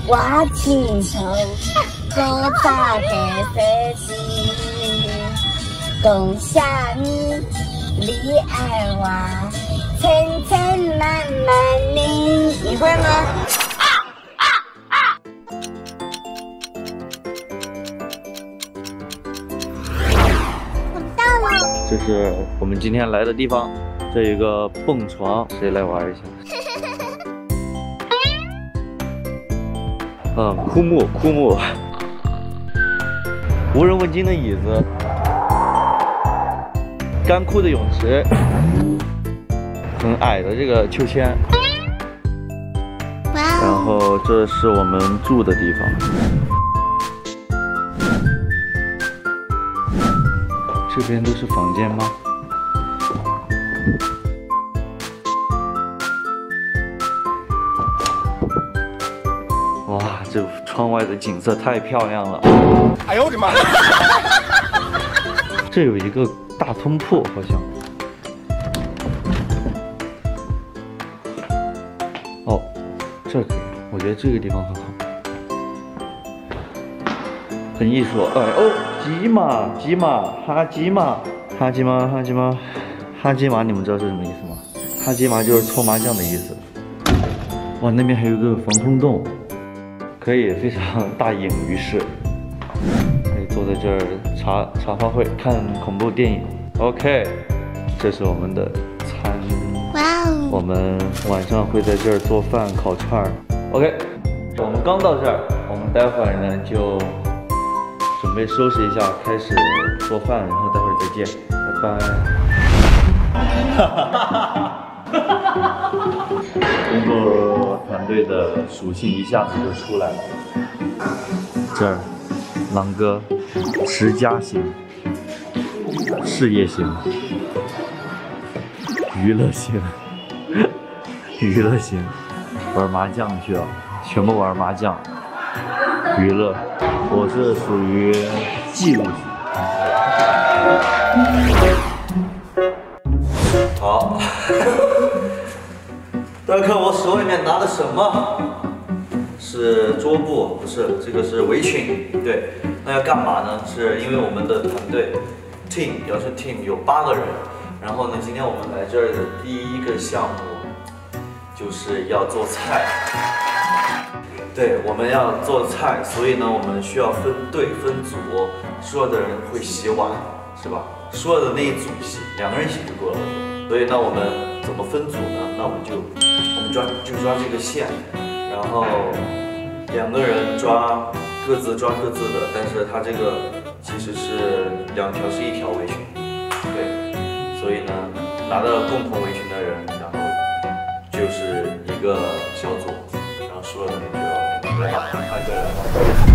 挖青头，做茶给设计，共享你爱我，层层慢慢拧。你会吗？我到了。 这是我们今天来的地方，这有一个蹦床，谁来玩一下？枯木，无人问津的椅子，干枯的泳池，很矮的这个秋千，然后这是我们住的地方。这边都是房间吗？哇，这窗外的景色太漂亮了！哎呦我的妈！这有一个大通铺，好像。哦，这可以，我觉得这个地方很好，很艺术。哎哦，吉玛，哈基玛，你们知道是什么意思吗？哈基玛就是搓麻将的意思。哇，那边还有个防空洞。可以非常大隐于市，可以坐在这儿茶话会，看恐怖电影。OK， 这是我们的餐。哇哦！我们晚上会在这儿做饭、烤串儿。OK， 我们刚到这儿，我们待会儿呢就准备收拾一下，开始做饭，然后待会儿再见，拜拜。哈哈哈！工作团队的属性一下子就出来了。这儿，狼哥，持家型，事业型，娱乐型，玩麻将去了，全部玩麻将，娱乐。我是属于记录型。好。大家看我手里面拿的什么？是桌布，不是，这个是围裙。对，那要干嘛呢？是因为我们的团队 team 摇身 team 有8个人，然后呢，今天我们来这儿的第一个项目就是要做菜。对，我们要做菜，所以呢，我们需要分队分组，所有的人会洗碗，是吧？所有的那一组洗，2个人洗就够了。所以呢，我们怎么分组呢？那我们抓这个线，然后2个人各自抓各自的，但是它这个其实是2条是1条围裙，对，所以呢，拿到共同围裙的人，然后就是一个小组，然后输了的人就要来吧，派对来吧。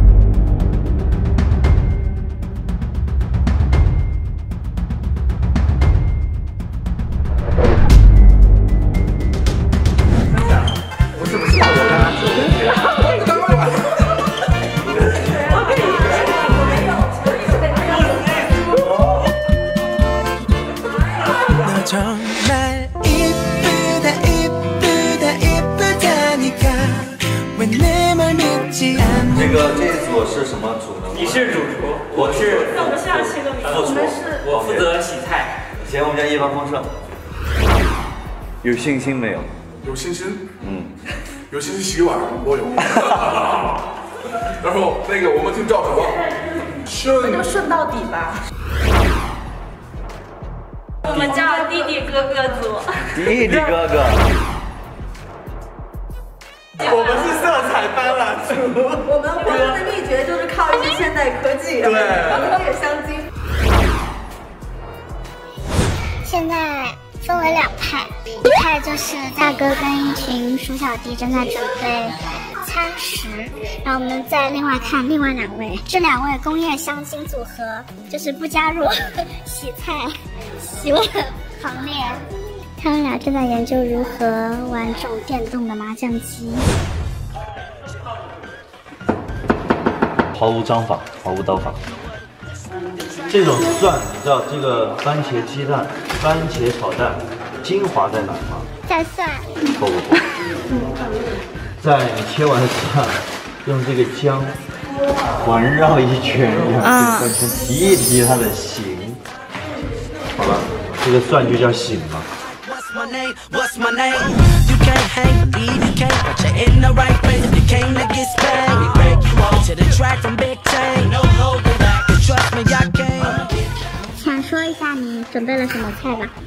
这一组是什么组呢？ 你是主厨，我是副厨，我负责洗菜。 行，我们家一帆风顺。有信心没有？ 有信心。有信心洗碗，我有。然后那个我们就叫什么？顺就顺到底吧。 我们叫弟弟哥哥组。 弟弟哥哥。 我们是色彩斑斓组。 我们活着的秘诀就是靠一些现代科技， 对， 科学相精。 现在分为2派，一派就是大哥跟一群鼠小弟正在准备餐食，然后我们再另外看另外2位，这2位工业相亲组合，就是不加入洗菜、洗碗行列。他们俩正在研究如何玩这种电动的麻将机， 毫无章法，毫无刀法。这种蒜，你知道这个番茄鸡蛋、番茄炒蛋精华在哪吗？ 在蒜。 不， 在你切完蒜，用这个姜环绕一圈，完全提一提它的形。好了，这个蒜就叫醒了。 What's my name? You can't hang, believe you can't, but you're in the right place. If you came to get spanked, we break you off to the track from Big Tank. No holding back, trust me, I can't. 想说一下你准备了什么菜吧？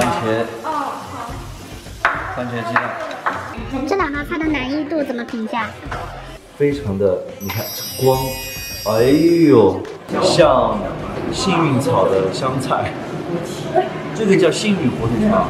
番茄鸡蛋。 这两道菜的难易度怎么评价？ 非常的，你看光，哎呦，像幸运草的香菜。 这个叫幸运火腿肠，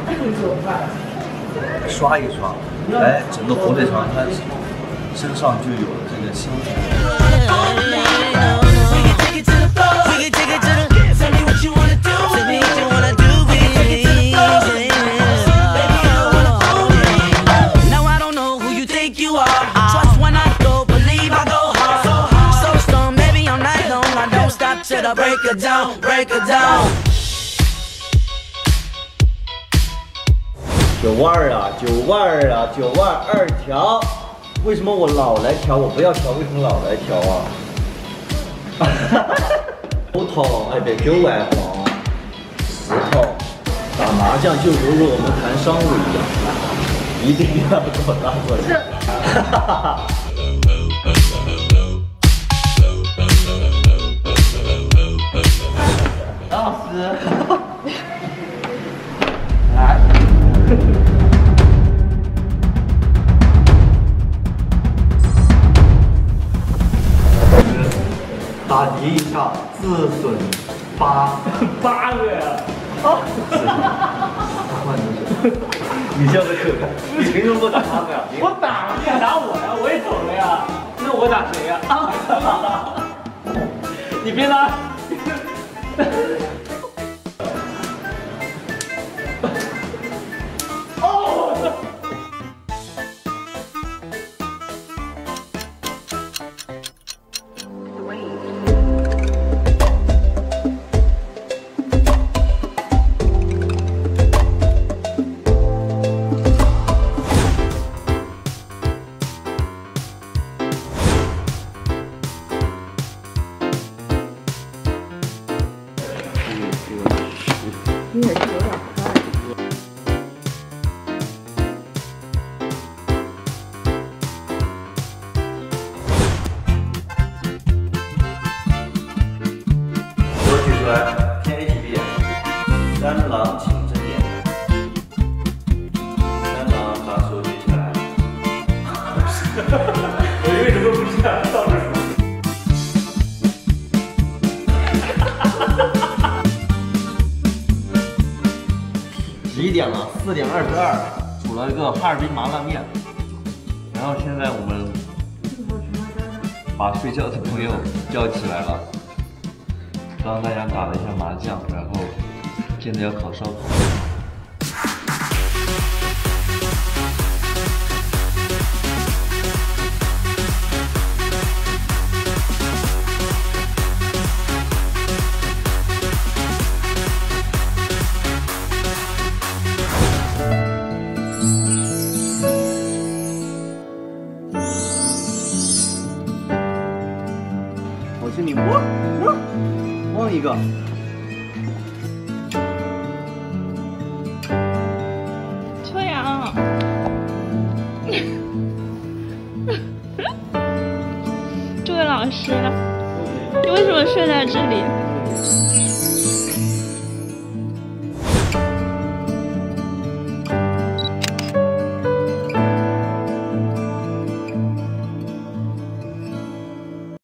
刷一刷，哎，整个火腿肠它身上就有了这个香菜。9万啊，9万啊，9万2条，为什么我老来调，我不要调？为什么老来调啊？头痛，哎，别9万黄，10头，打麻将就如我们谈商务一样，一定要给我拿过来。张老师，来。打击一下，自损8个呀！啊！你叫的可爱，你凭什么打8个呀？ 我打你也打我呀，我也走了呀。那我打谁呀？啊！你别打！ 你也是有点快。 手举出来，偏 HB， 三郎请睁眼，三郎把手举起来。 我为什么不这样倒着数 ？11点了，4点22，煮了一个哈尔滨麻辣面。然后现在我们把睡觉的朋友叫起来了。刚刚大家打了一下麻将，然后现在要烤烧烤。我请你汪一个。 秋阳，这位老师，你为什么睡在这里？